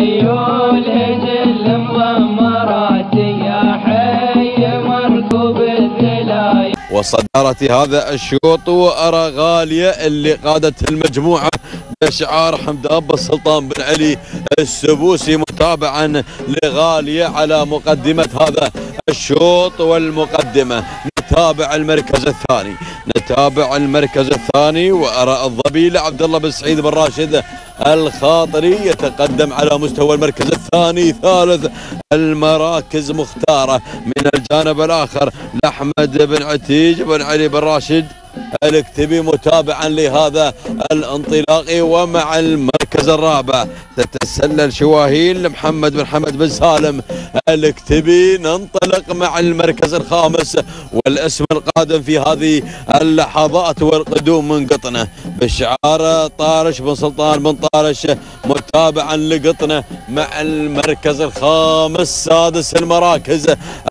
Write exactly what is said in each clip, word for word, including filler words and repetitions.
خيول هجل مضمرات يا حي مركوب الذلايل. وصدارة هذا الشوط وأرى غالية اللي قادت المجموعة بشعار حمدان بن سلطان بن علي السبوسي، متابعا لغالية على مقدمة هذا الشوط والمقدمة. نتابع المركز الثاني نتابع المركز الثاني وأرى الظبي لعبد الله بن سعيد بن راشد الخاطري يتقدم على مستوى المركز الثاني. ثالث المراكز مختارة من الجانب الآخر لأحمد بن عتيج بن علي بن راشد الكتبي، متابعا لهذا الانطلاق. ومع المركز الرابع تتسلل شواهين لمحمد بن حمد بن سالم الكتبي. ننطلق مع المركز الخامس والاسم القادم في هذه اللحظات والقدوم من قطنه بشعار طارش بن سلطان بن طارش، متابعا لقطنه مع المركز الخامس. سادس المراكز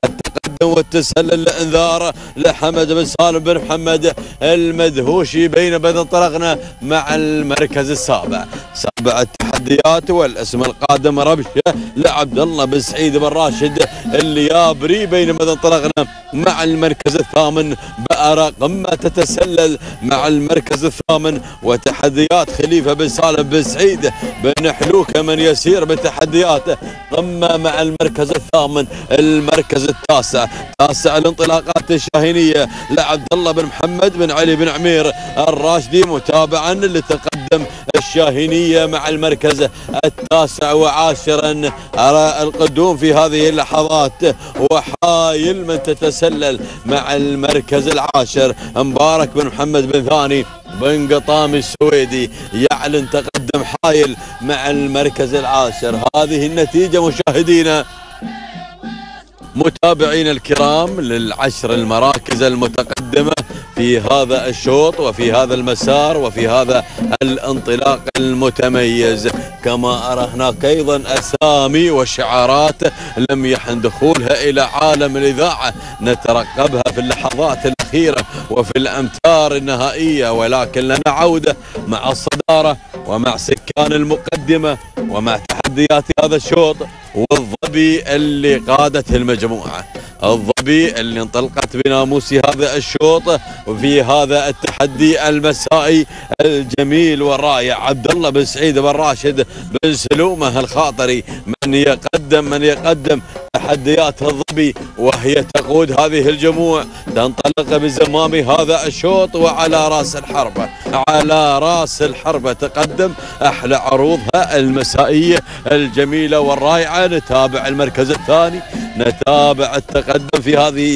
والتسلل الانذار لحمد بن سالم بن محمد المدهوشي، بينما انطلقنا مع المركز السابع. سابع التحديات والاسم القادم ربشه لعبد الله بن سعيد بن راشد اليابري، بينما انطلقنا مع المركز الثامن. بأرى قمه تتسلل مع المركز الثامن وتحديات خليفه بن سالم بن سعيد بن حلوكه من يسير بتحديات قمه مع المركز الثامن. المركز التاسع تاسع الانطلاقات الشاهينيه لعبد الله بن محمد بن علي بن عمير الراشدي، متابعا لتقدم الشاهينيه مع المركز التاسع. وعاشرا ارى القدوم في هذه اللحظات وحايل من تتسلل مع المركز العاشر مبارك بن محمد بن ثاني بن قطام السويدي يعلن تقدم حايل مع المركز العاشر. هذه النتيجه مشاهدينا متابعين الكرام للعشر المراكز المتقدمة في هذا الشوط وفي هذا المسار وفي هذا الانطلاق المتميز. كما أرى هناك أيضا أسامي وشعارات لم يحن دخولها إلى عالم الإذاعة، نترقبها في اللحظات الأخيرة وفي الأمتار النهائية، ولكن لنا عودة مع الصدارة ومع سكان المقدمة ومع تحديات هذا الشوط والظبي اللي قادته المجموعة، الظبي اللي انطلقت بناموس هذا الشوط وفي هذا التحدي المسائي الجميل والرائع. عبد الله بن سعيد بن راشد بن سلومه الخاطري من يقدم من يقدم تحديات الظبي، وهي تقود هذه الجموع تنطلق بزمام هذا الشوط. وعلى راس الحربة على راس الحربة تقدم أحلى عروضها المسائية الجميلة والرائعة. نتابع المركز الثاني نتابع التقدم في هذه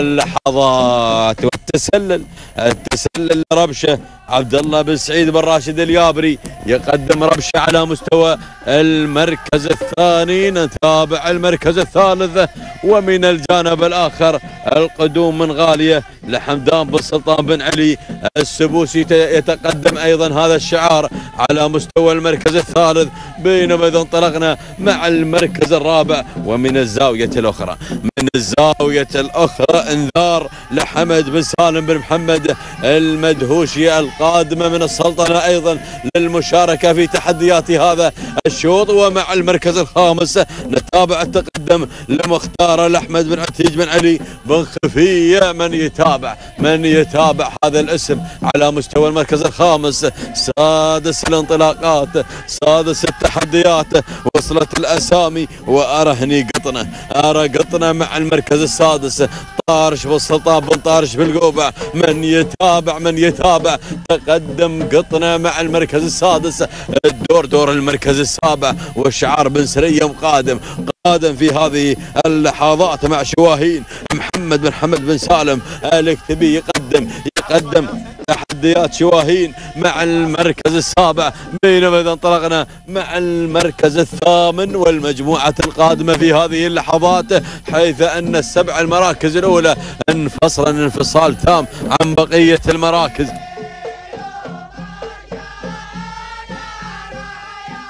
اللحظات والتسلل التسلل ربشه عبد الله بن سعيد بن راشد اليابري يقدم ربشه على مستوى المركز الثاني. نتابع المركز الثالث ومن الجانب الآخر القدوم من غالية لحمدان بن سلطان بن علي السبوسي يتقدم أيضا هذا الشعار على مستوى المركز الثالث، بينما إذا انطلقنا مع المركز الرابع. ومن الزاوية الأخرى من الزاوية الأخرى انذار لحمد بن سالم بن محمد المدهوشي القادمة من السلطنة أيضا للمشاركة في تحديات هذا الشوط. ومع المركز الخامس نتابع التقدم لمختار الأحمد بن عتيج بن علي بن خفية من يتابع من يتابع هذا الاسم على مستوى المركز الخامس. سادس الانطلاقات سادس التحديات وصلت الأسامي، وأرى هني قطنة أرى قطنة مع المركز السادس طارش بن سلطان بن طارش بالقوبع من يتابع من يتابع تقدم قطنة مع المركز السادس. الدور دور المركز السابع وشعار بن سريم قادم قادم في هذه اللحظات مع شواهين محمد بن حمد بن سالم الكتبي يقدم يقدم تحديات شواهين مع المركز السابع، بينما إذا انطلقنا مع المركز الثامن والمجموعة القادمة في هذه اللحظات، حيث أن السبع المراكز الأولى انفصل انفصال تام عن بقية المراكز.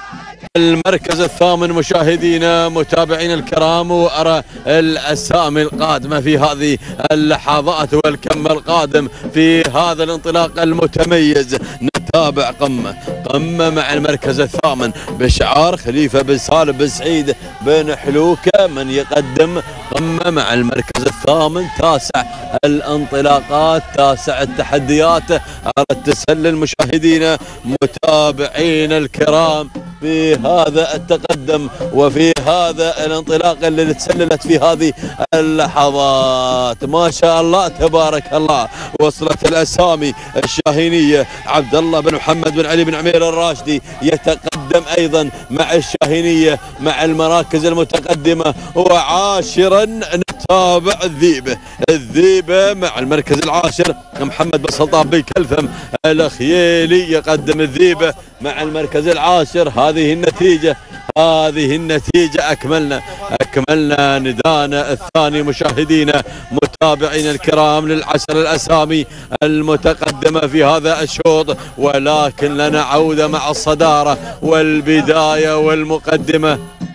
المركز الثامن مشاهدينا متابعينا الكرام، وأرى الأسامي القادمة في هذه اللحظات والكم القادم في هذا الانطلاق المتميز. نتابع قمة قمة مع المركز الثامن بشعار خليفة بن سالم بن سعيد بن حلوكة من يقدم قمة مع المركز الثامن. تاسع الانطلاقات، تاسع التحديات، أرى التسلل مشاهدينا متابعينا الكرام في هذا التقدم وفي هذا الانطلاق اللي تسللت في هذه اللحظات. ما شاء الله تبارك الله، وصلت الاسامي الشاهينيه. عبد الله بن محمد بن علي بن عمير الراشدي يتقدم ايضا مع الشاهينيه مع المراكز المتقدمه. وعاشرا نتابع الذيبه، الذيبه مع المركز العاشر محمد بن سلطان بن كلثم الخييلي يقدم الذيبه مع المركز العاشر. هذه النتيجة، هذه النتيجة أكملنا أكملنا ندانا الثاني مشاهدينا متابعينا الكرام للعشر الأسامي المتقدمة في هذا الشوط، ولكن لنا عودة مع الصدارة والبداية والمقدمة.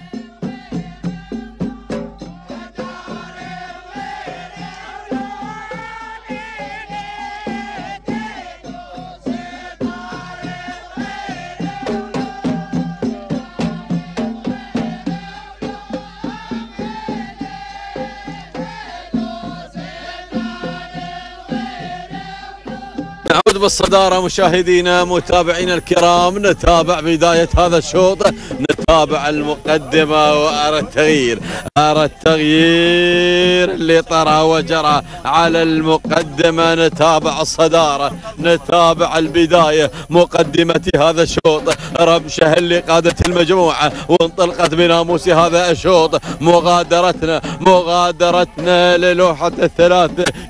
نعود بالصدارة مشاهدينا متابعينا الكرام، نتابع بداية هذا الشوط، نتابع المقدمة وأرى التغيير، أرى التغيير اللي طرى وجرى على المقدمة. نتابع الصدارة، نتابع البداية، مقدمة هذا الشوط ربشة اللي قادت المجموعة وانطلقت بناموس هذا الشوط. مغادرتنا مغادرتنا للوحة الثلاث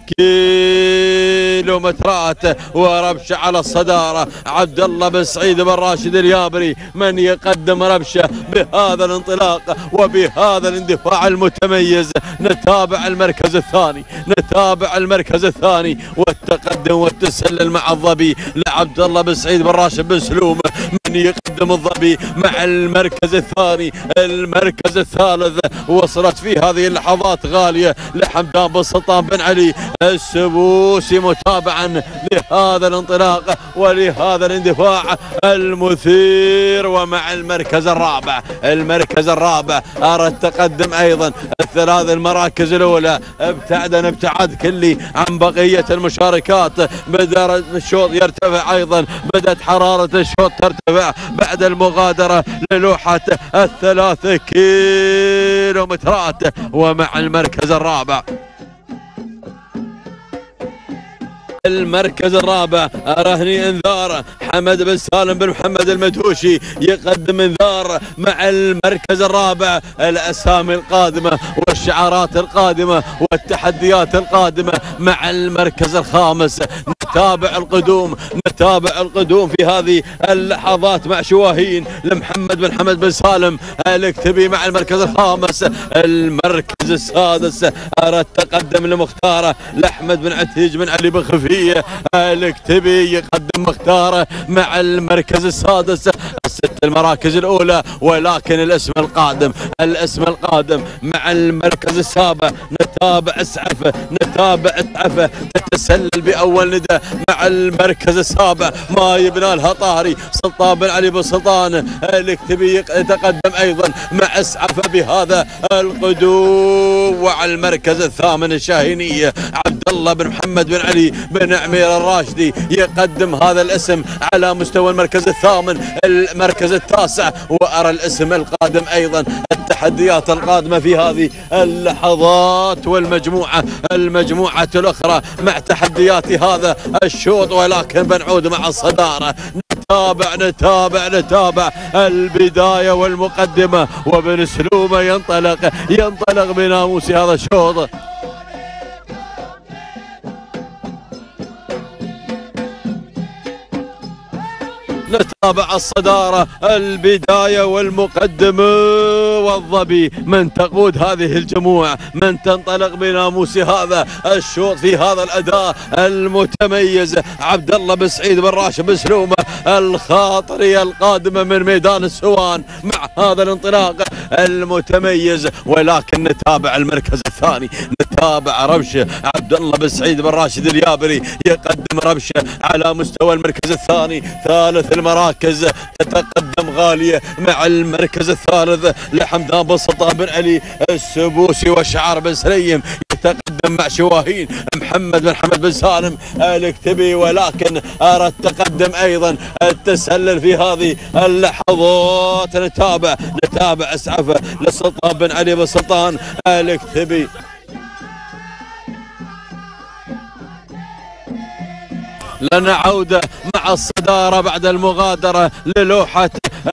كيلومترات وربشة على الصدارة. عبد الله بن سعيد بن راشد اليابري من يقدم ربشة بهذا الانطلاق وبهذا الاندفاع المتميز. نتابع المركز الثاني، نتابع المركز الثاني والتقدم والتسلل مع الظبي لعبد الله بن سعيد بن راشد بن سلوم من يقدم الظبي مع المركز الثاني. المركز الثالث وصلت في هذه اللحظات غالية لحمدان بن سلطان بن علي السبوسي متابعا لهذا الانطلاق ولهذا الاندفاع المثير. ومع المركز الرابع، المركز الرابع أرى التقدم أيضا. الثلاث المراكز الأولى ابتعدنا ابتعاد كلي عن بقية المشاركات. بدأ الشوط يرتفع أيضا، بدأت حرارة الشوط ترتفع بعد المغادرة للوحة الثلاث كيلومترات. ومع المركز الرابع، المركز الرابع أرهني انذار حمد بن سالم بن محمد المدهوشي يقدم انذار مع المركز الرابع. الأسامي القادمة والشعارات القادمة والتحديات القادمة مع المركز الخامس. نتابع القدوم، نتابع القدوم في هذه اللحظات مع شواهين لمحمد بن حمد بن سالم الاكتبي مع المركز الخامس. المركز السادس أرى التقدم لمختاره لأحمد بن عتيج بن علي بن خفي الاكتبي يقدم مختاره مع المركز السادس. الست المراكز الأولى، ولكن الاسم القادم، الاسم القادم مع المركز السابع. نتابع اسعفه، نتابع اسعفه تتسلل بأول ندى مع المركز السابع. ما يبنى لها طاري سلطان بن علي بن سلطان الاكتبي يتقدم أيضا مع اسعفه بهذا القدوم. وعلى المركز الثامن الشاهينية عبد الله بن محمد بن علي بن عمير الراشدي يقدم هذا الاسم على مستوى المركز الثامن. المركز التاسع وأرى الاسم القادم أيضا، التحديات القادمة في هذه اللحظات والمجموعة المجموعة الأخرى مع تحديات هذا الشوط. ولكن بنعود مع الصدارة، نتابع نتابع نتابع البداية والمقدمة. وبن سلومة ينطلق ينطلق بناموس هذا الشوط. نتابع الصدارة، البداية والمقدمة والظبي. من تقود هذه الجموع، من تنطلق بناموس هذا الشوط في هذا الأداء المتميز. عبد الله بن سعيد بن راشد بن سلومة الخاطري القادمة من ميدان السوان مع هذا الانطلاق المتميز. ولكن نتابع المركز الثاني، نتابع ربشة عبد الله بن سعيد بن راشد اليابري يقدم ربشة على مستوى المركز الثاني. ثالث المراكز تتقدم غالية مع المركز الثالث لحمدان بن سلطان بن علي السبوسي وشعار بن سليم يتقدم مع شواهين محمد بن حمد بن سالم الكتبي. ولكن أرى التقدم أيضا التسلل في هذه اللحظات. نتابع نتابع اسعفه للسلطان بن علي بن سلطان الكتبي. لنا عودة مع الصدارة بعد المغادرة للوحة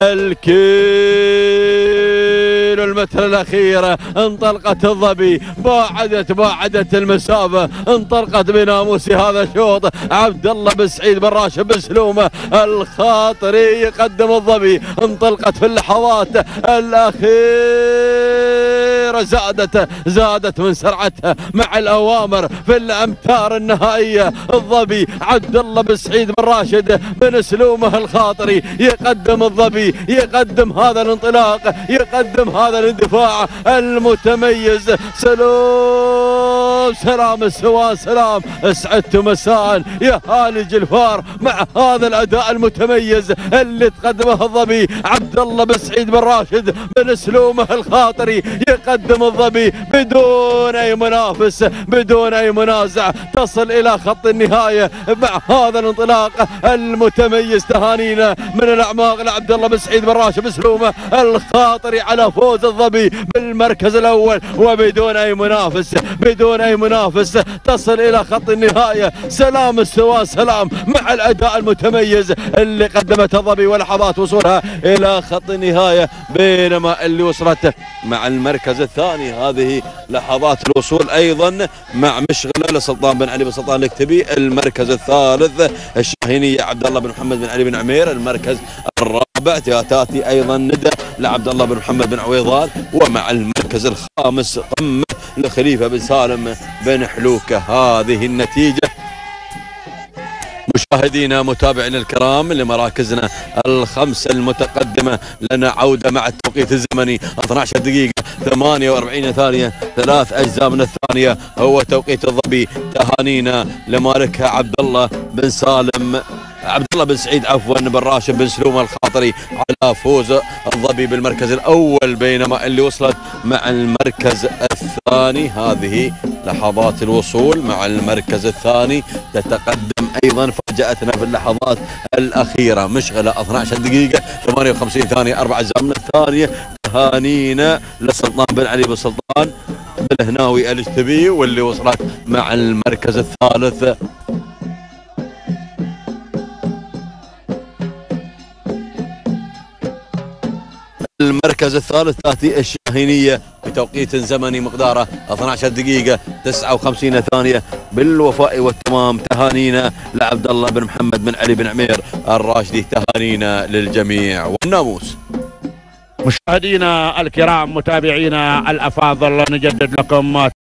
الكيلو المتر الأخيرة. انطلقت الظبي، باعدت باعدت المسافة، انطلقت بناموس هذا الشوط. عبد الله بن سعيد بن راشد بن سلومة الخاطري يقدم الظبي. انطلقت في اللحظات الأخيرة، زادت زادت من سرعتها مع الأوامر في الأمتار النهائية. الظبي عبد الله بن سعيد بن راشد بن سلومة الخاطري يقدم الظبي، يقدم هذا الانطلاق، يقدم هذا الاندفاع المتميز. سلام سلام السوان، سلام اسعدت مساء يا هالي جلفار مع هذا الاداء المتميز اللي تقدمه الظبي. عبد الله بن سعيد بن راشد بن سلومه الخاطري يقدم الظبي بدون اي منافس، بدون اي منازع، تصل الى خط النهايه مع هذا الانطلاق المتميز. تهانينا من الاعماق لعبد الله بن سعيد بن راشد بن سلومه الخاطري على فوز الظبي بالمركز الاول وبدون اي منافس، بدون اي منافس تصل الى خط النهايه. سلام السوان، سلام مع الاداء المتميز اللي قدمته الظبي ولحظات وصولها الى خط النهايه، بينما اللي وصلت مع المركز الثاني هذه لحظات الوصول ايضا مع مشغله لسلطان بن علي بن سلطان الكتبي. المركز الثالث الشاهينيه عبد الله بن محمد بن علي بن عمير. المركز الرابع تاتي ايضا ندى لعبد الله بن محمد بن عويضان. ومع المركز الخامس قمه لخليفه بن سالم بن حلوكه. هذه النتيجه مشاهدينا متابعينا الكرام لمراكزنا الخمسة المتقدمة. لنا عودة مع التوقيت الزمني اثنتي عشرة دقيقة ثمانية وأربعين ثانية، ثلاث أجزاء من الثانية هو توقيت الظبي. تهانينا لمالكها عبد الله بن سالم عبد الله بن سعيد عفوا بن راشد بن سلومة الخاطري على فوز الظبي بالمركز الأول، بينما اللي وصلت مع المركز الثاني هذه لحظات الوصول مع المركز الثاني. تتقدم أيضا فاجأتنا في اللحظات الأخيرة مشغلة اثنتي عشرة دقيقة ثمانية وخمسين ثانية، أربع أجزاء من الثانية. تهانينا للسلطان بن علي بن سلطان بالهناوي الكتبي واللي وصلت مع المركز الثالث. المركز الثالث تأتي الشاهينية بتوقيت زمني مقداره اثنتي عشرة دقيقة تسعة وخمسين ثانية بالوفاء والتمام. تهانينا لعبد الله بن محمد بن علي بن عمير الراشدي. تهانينا للجميع والناموس. مشاهدينا الكرام متابعينا الافاضل، نجدد لكم